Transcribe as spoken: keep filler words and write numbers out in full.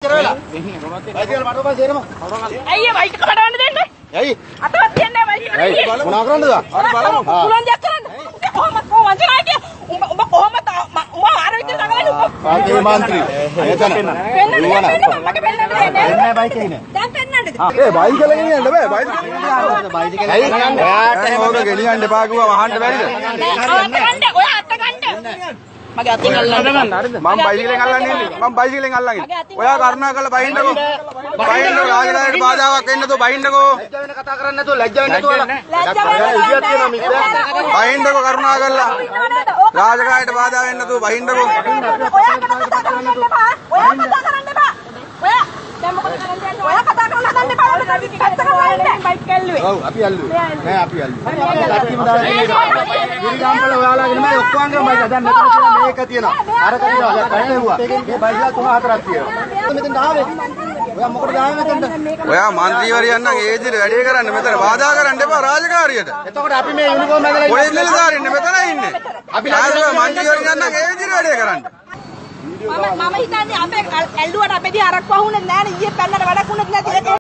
වෙලා. බයිසිකල් මට ඔබ සේරම. අයියේ බයිසිකල් මඩවන්න දෙන්නේ. ඇයි? අතවත් තියන්නේ බයිසිකල්. ඇයි? මොනවා කරන්නද? අපි බලමු. පුළුවන් දෙයක් කරන්න. කොහොමද කොහොමද වංචනා කිය? උඹ උඹ කොහොමද උඹ ආර විදිහට නගලන්නේ උඹ? පාර්ලිමේන්තු මන්ත්‍රී. එතන. පෙන්නන්න මට පෙන්නන්න දෙන්නේ. එන්නේ බයිකේ ඉන්නේ. දැන් පෙන්නන්නද? ඒ බයිසිකල් ගෙනියන්න බෑ. බයිසිකල් බයිසිකල් ඇයි? ඔයාට ඕක ගෙනියන්න එපා කිව්වම අහන්න බැරිද? අත ගන්න. ඔය අත ගන්න. මගේ අතින් අල්ලන්න හරිද? මම බයිසිකලෙන් අල්ලන්නේ නෙමෙයි. මම බයිසිකලෙන් අල්ලන්නේ. ඔයා කරුණා කරලා බහින්නකෝ. බහින්නකෝ රාජකාරියට බාධාවක් වෙන්න තෝ බහින්නකෝ. ලැජ්ජ වෙන කතා කරන්නේ නැතුව ලැජ්ජ වෙන්න නැතුව ලැජ්ජ වෙන්න ඉඩියක් තියෙනවා මිත්‍යා. බහින්නකෝ කරුණා කරලා. රාජකාරියට බාධා වෙන්න නැතුව බහින්නකෝ. ඔයා කතා කරන්න එපා. ඔයා කතා කරන්න එපා. ඔයා දැන් මොකද කරන්නේ? ඔයා කතා කරලා හදන්න එපා. ඔයාලා පැත්ත කරලා ඉන්න. බයික් කැල්ලුවේ. ඔව් අපි ඇල්ලුවේ. නෑ අපි ඇල්ලුවේ. කට්ටියම දාලා ගිරිගාම්වල ඔයාලාගෙන මේ ඔක්කොංගම බයික් දැන් මෙතන තියෙන මේක තියෙනවා. අර තියෙනවා. දැන් කණේවුවා. මේ බයික්ලා තුන හතරක් තියෙනවා. මෙතෙන් ආවේ. ඔයා මොකටද ආවේ මෙතනට? ඔයා මන්ත්‍රීවරියන් නම් ඒ විදිහට වැඩේ කරන්න මෙතන බාධා කරන්න එපා රාජකාරියට. එතකොට අපි මේ යුනිෆෝම් ඇඳලා ඉන්නේ. පොලිස් නිලධාරීන් මෙතන ඉන්නේ. අපි මන්ත්‍රීවරියන් නම් ඒ විදිහට වැඩේ කරන්න. මම මම හිතන්නේ අපේ ඇල්ලුවට අපේ දී අරක් වහුනේ නැහැ නේ ඊයේ පැන්නට වැඩක් උනත් නැති